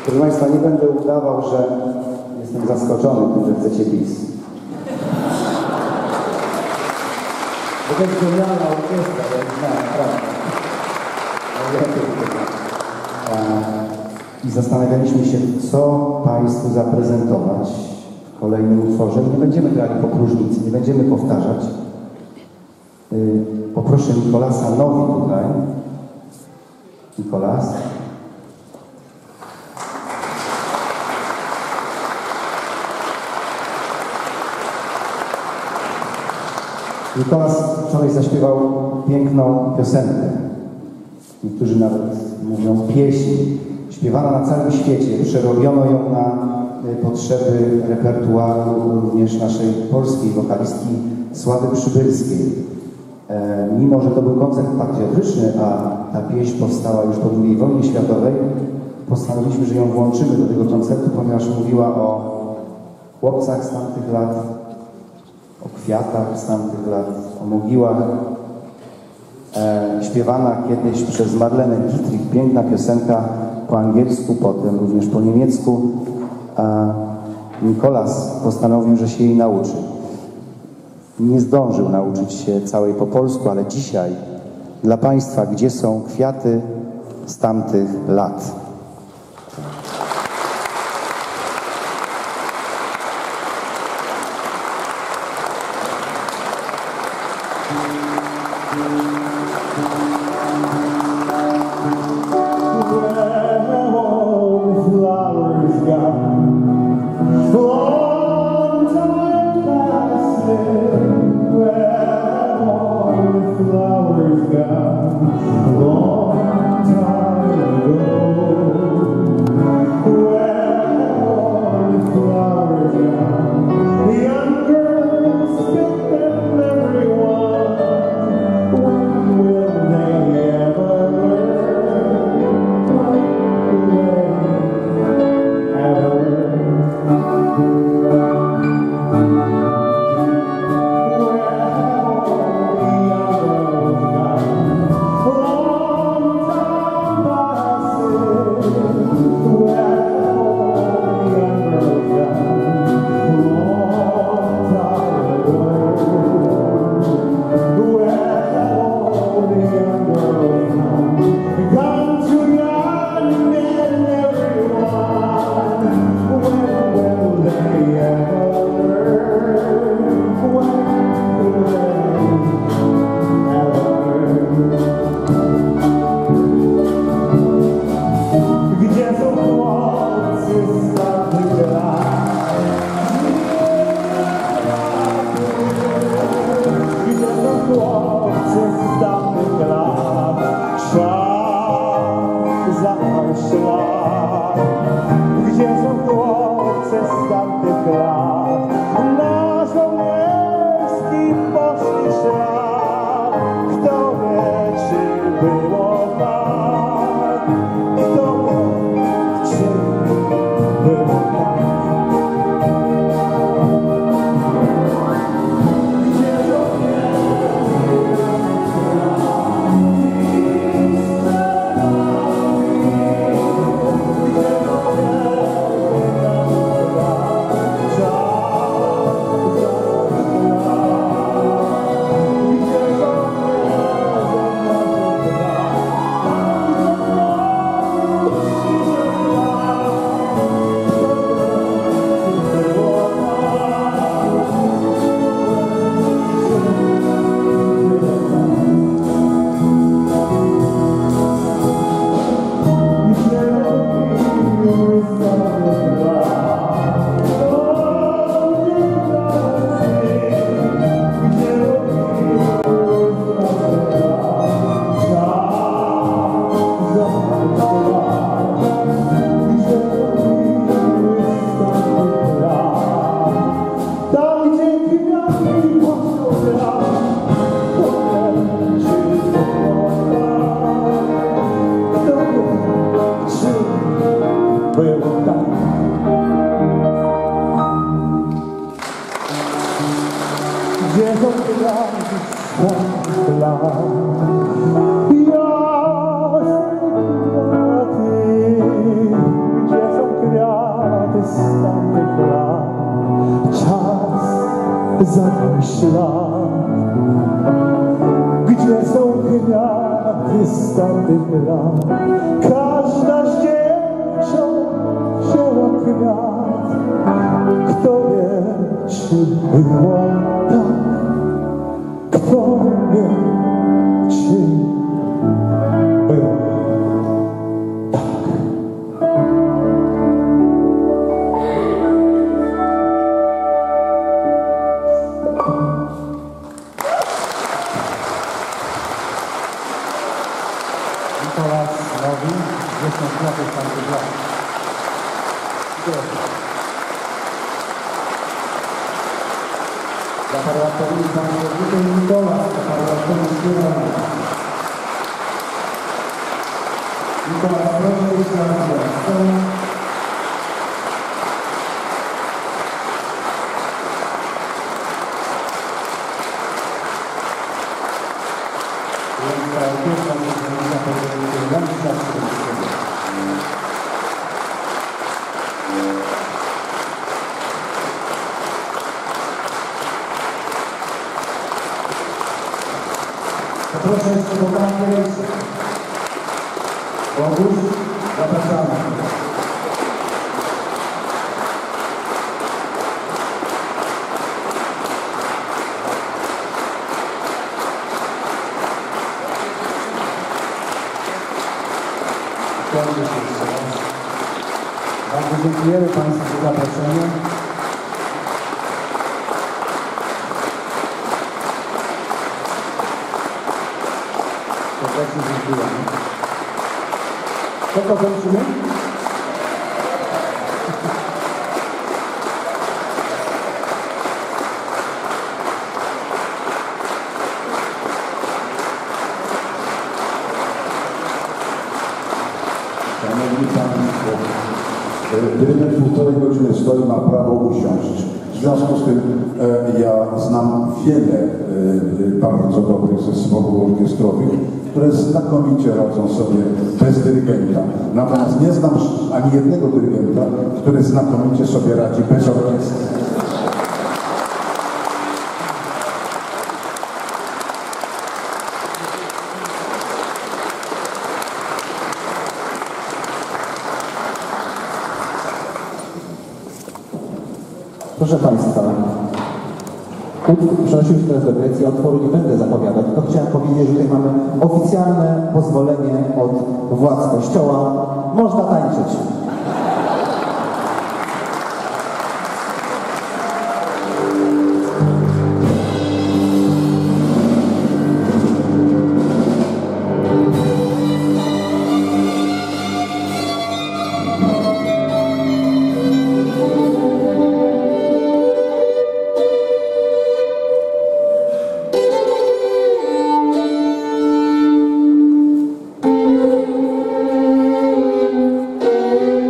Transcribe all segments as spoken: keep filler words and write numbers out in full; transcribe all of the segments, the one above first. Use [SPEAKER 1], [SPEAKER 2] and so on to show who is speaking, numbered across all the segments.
[SPEAKER 1] Proszę Państwa, nie będę udawał, że jestem zaskoczony tym, że chcecie bis. To jest genialna orkiestra, ja nie znam, naprawdę. I zastanawialiśmy się, co Państwu zaprezentować w kolejnym utworze. Nie będziemy grali po próżnicy, nie będziemy powtarzać. Poproszę Nikolasa Nowi tutaj. Nikolas. Nikolas wczoraj zaśpiewał piękną piosenkę. Niektórzy nawet mówią pieśń. Śpiewana na całym świecie. Przerobiono ją na potrzeby repertuaru również naszej polskiej wokalistki Sławy Przybylskiej. E, mimo, że to był koncert patriotyczny, a ta pieśń powstała już po drugiej wojnie światowej, postanowiliśmy, że ją włączymy do tego koncertu, ponieważ mówiła o chłopcach z tamtych lat, o kwiatach z tamtych lat, o mogiłach. E, śpiewana kiedyś przez Marlenę Dietrich, piękna piosenka po angielsku, potem również po niemiecku, a Nikolas postanowił, że się jej nauczy. Nie zdążył nauczyć się całej po polsku, ale dzisiaj dla Państwa, gdzie są kwiaty z tamtych lat.
[SPEAKER 2] Gdzie są ślad, gdzie są kwiaty starych lat. Każda z dziewczą wzięła kwiat. Kto wie, czy było tak? Kto wie, czy było tak?
[SPEAKER 1] Nikolas Nowi, dziesięć lat tamtych lat. Dla Parlamentarium Pan Przewodniczący Nikolas, dla Parlamentarium Śpiewana. Nikolas, proszę iść na scenę. Ręka pierwsza, muszę powiedzieć, ręka Proszę jeszcze do Pani Rejsy. Boguś, zapraszamy. Bardzo dziękujemy Państwu za zaproszenie. Serdecznie dziękujemy. Co to kończymy?
[SPEAKER 3] Szanowni Państwo, dyrygent półtorej godziny stoi, ma prawo usiąść. W związku z tym e, ja znam wiele e, bardzo dobrych zespołów orkiestrowych, które znakomicie radzą sobie bez dyrygenta. Natomiast nie znam ani jednego dyrygenta, który znakomicie sobie radzi bez orkiestry.
[SPEAKER 1] Proszę Państwa, przenosimy się teraz do Grecji, utworu nie będę zapowiadać, tylko chciałem powiedzieć, że tutaj mamy oficjalne pozwolenie od władz Kościoła. Można tańczyć.
[SPEAKER 4] Thank you.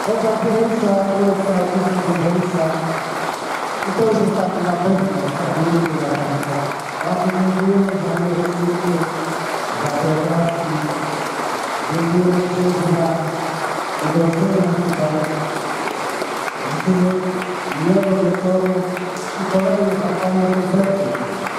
[SPEAKER 1] Chociaż pierwsza, pierwsza, pierwsza, i to już jest taki na pewno, taki ludzie za Państwa. Bardzo dziękujemy za możliwość, za pracę, dziękujemy Ci za zaproszenie tutaj. Życzymy miłego wieczoru i kolejnych spotkania w sercu.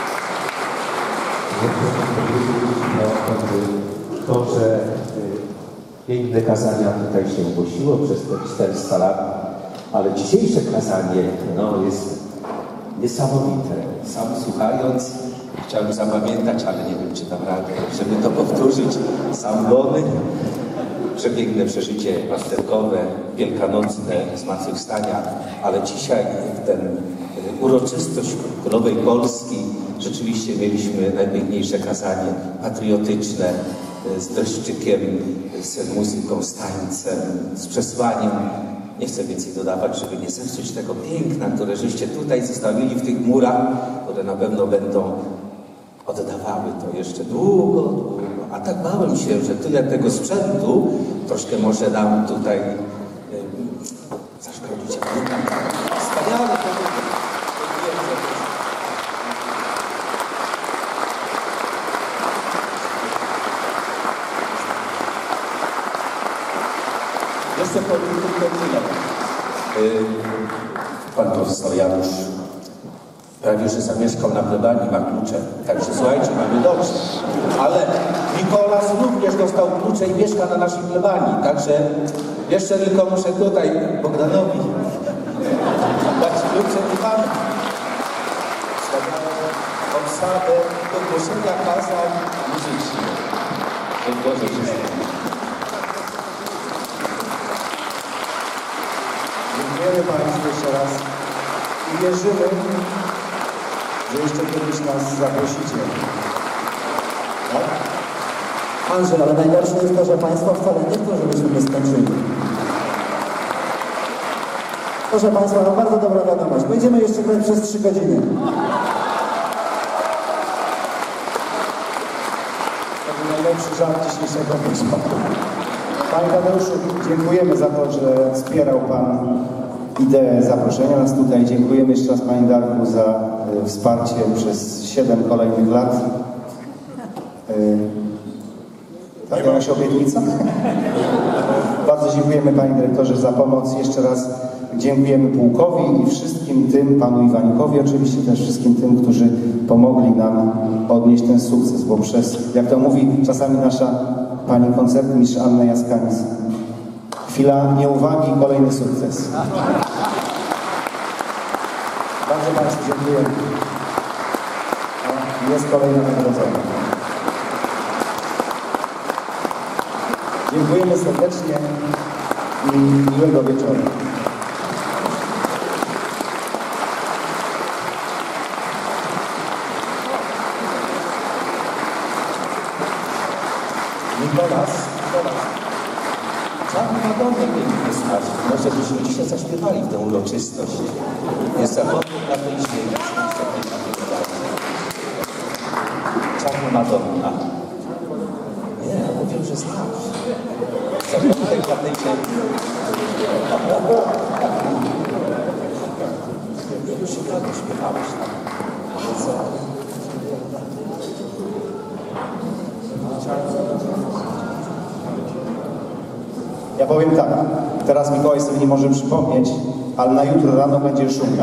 [SPEAKER 4] To, że piękne kazania tutaj się ogłosiło przez te czterysta lat, ale dzisiejsze kazanie no, jest niesamowite. Sam słuchając chciałem zapamiętać, ale nie wiem, czy dam radę, żeby to powtórzyć. Sam Bony, przepiękne przeżycie pasterkowe, wielkanocne, zmartwychwstania, ale dzisiaj ten uroczystość Królowej Polski rzeczywiście mieliśmy najpiękniejsze kazanie patriotyczne, z dreszczykiem, z muzyką, z tańcem, z przesłaniem. Nie chcę więcej dodawać, żeby nie zepsuć tego piękna, które żeście tutaj zostawili w tych murach, które na pewno będą oddawały to jeszcze długo, długo. A tak bałem się, że tyle tego sprzętu troszkę może nam tutaj yy, zaszkodzić. Wspaniale to było. Jeszcze powiem tylko tyle. Yy, pan profesor Janusz prawie że zamieszkał na plebanii, ma klucze. Także słuchajcie, mamy dobrze. Ale Nikolas również dostał klucze i mieszka na naszej plebanii. Także jeszcze tylko muszę tutaj Bogdanowi dać klucze i panu. Obsadę do głoszenia kazań muzycznych. Dzień Boże wszystkim.
[SPEAKER 1] Dziękujemy Państwu jeszcze raz i wierzymy, że jeszcze kiedyś nas zaprosicie.
[SPEAKER 2] Tak? Andrzej, ale najgorsze jest to, że Państwo wcale nie chcą, żebyśmy nie skończyli. Proszę Państwa, no bardzo dobra wiadomość. Będziemy jeszcze grać przez trzy godziny.
[SPEAKER 1] To był najlepszy żart dzisiejszego wyspa. Panie Tadeuszu, dziękujemy za to, że wspierał Pan ideę zaproszenia nas tutaj. Dziękujemy jeszcze raz Pani Darku za y, wsparcie przez siedem kolejnych lat. Y, tak, jakaś obietnica? Bardzo dziękujemy Panie Dyrektorze za pomoc. Jeszcze raz dziękujemy pułkowi i wszystkim tym, Panu Iwanikowi oczywiście, też wszystkim tym, którzy pomogli nam odnieść ten sukces, bo przez, jak to mówi czasami nasza Pani koncertmistrz Anna Jaskanis, chwila nieuwagi i kolejny sukces. Bardzo Państwu dziękuję. Jest kolejne nagrodzenie. Dziękujemy serdecznie i miłego wieczoru.
[SPEAKER 4] Nikolas, Nikolas. Czarny Madonny pięknie znać. Może byśmy dzisiaj zaśpiewali w tę uroczystość. Jest zapomniał na tej ziemi. Czarna Madonna. Nie, mówię, że znasz. Zapomniał na tej ziemi. Już się prawie śpiewałeś tam. Ale co?
[SPEAKER 1] Ja powiem tak, teraz Mikołaj sobie nie może przypomnieć, ale na jutro rano będzie szumka.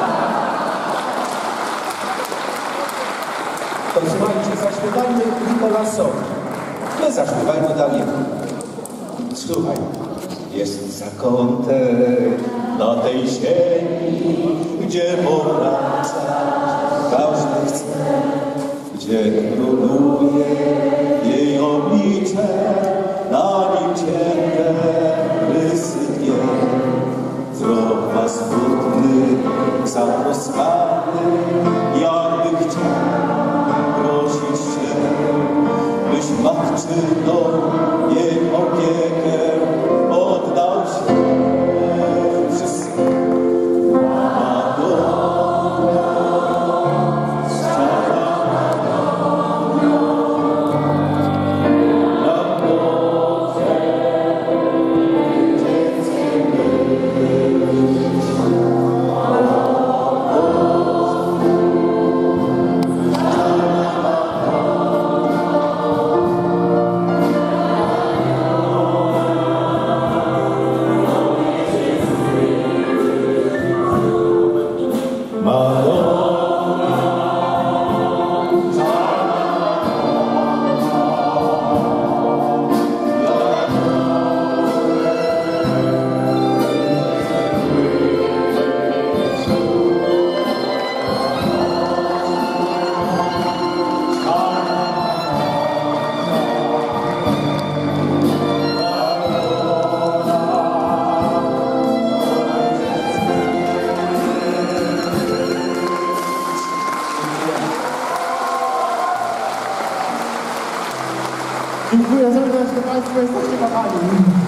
[SPEAKER 4] To słuchajcie, zaśpiewajmy Nikolasowi. My zaśpiewajmy Danielu. Słuchaj. Jest zakątek na tej ziemi, gdzie powracać każdy chce, gdzie króluje jej oblicze, na nim cienkie rysy dnie. Wzrok was trudny, zatroskany, jakby chciał prosić cię, byś matczyną jej opiekę oddał się. Wszyscy. Madonna,
[SPEAKER 5] Państwo jesteście kochani.